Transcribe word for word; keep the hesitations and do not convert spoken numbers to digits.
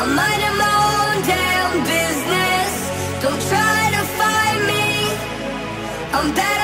I'm minding my own damn business. Don't try to find me, I'm better